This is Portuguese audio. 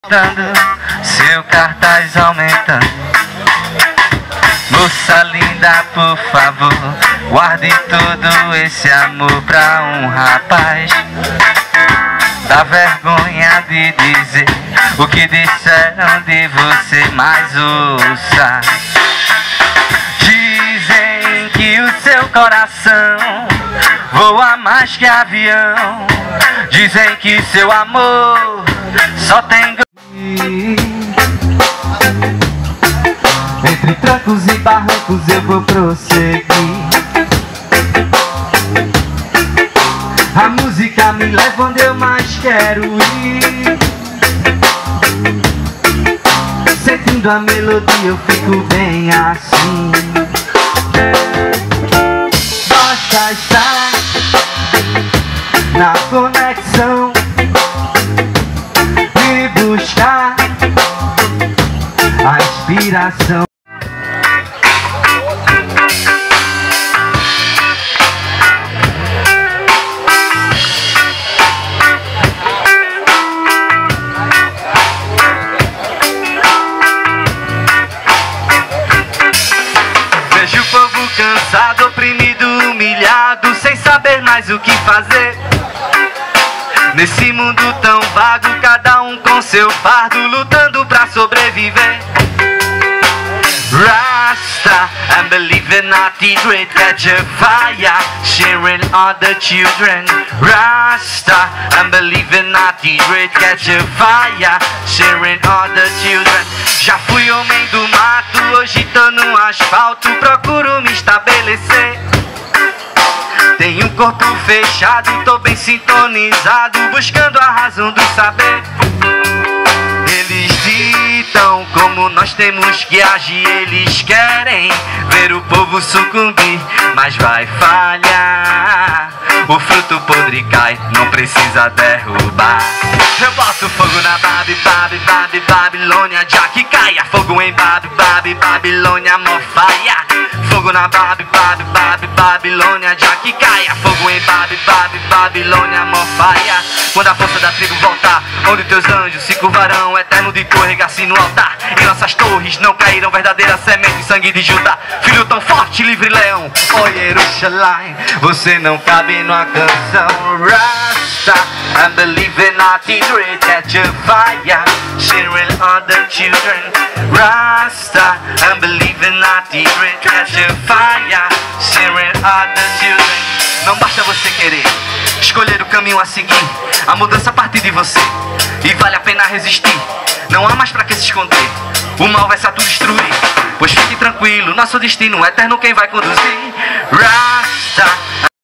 Seu cartaz aumentando. Moça linda, por favor, guarde todo esse amor pra um rapaz. Dá vergonha de dizer o que disseram de você, mas ouça. Dizem que o seu coração voa mais que avião. Dizem que seu amor só tem... Entre trancos e barrancos eu vou prosseguir. A música me leva onde eu mais quero ir. Sentindo a melodia eu fico bem assim. Basta estar na conexão e buscar a inspiração. Vejo o povo cansado, oprimido, humilhado, sem saber mais o que fazer. Nesse mundo tão vago, cada um com seu fardo, lutando pra sobreviver. Rasta, I'm believing not the great, catch a fire, sharing all the children. Rasta, I'm believing not the great, catch a fire, sharing all the children. Já fui homem do mato, hoje tô no asfalto, procuro me estabelecer. Tenho um corpo fechado, tô bem sintonizado, buscando a razão do saber. Eles ditam como nós temos que agir, eles querem ver o povo sucumbir, mas vai falhar. O fruto podre cai, não precisa derrubar. Eu boto fogo na Babilônia, já que caia. Fogo em Babilônia, mofaia. Fogo na Babilônia, já que caia. Fogo em Babilônia, mofaia. Quando a força da tribo voltar, onde teus anjos se curvarão, eterno de tua regaci no altar. Em nossas torres não cairão verdadeira semente, sangue de Judá. Filho tão forte, livre leão, oh Jerusalém, você não cabe numa canção. Rasta, I'm believing not the great, catch a fire, sharing all the children. Rasta, I'm believing not the great, catch a fire, sharing all the children. Não basta você querer escolher o caminho a seguir, a mudança parte de você, e vale a pena resistir. Não há mais pra que se esconder, o mal vai se autodestruir. Pois fique tranquilo, nosso destino eterno quem vai conduzir.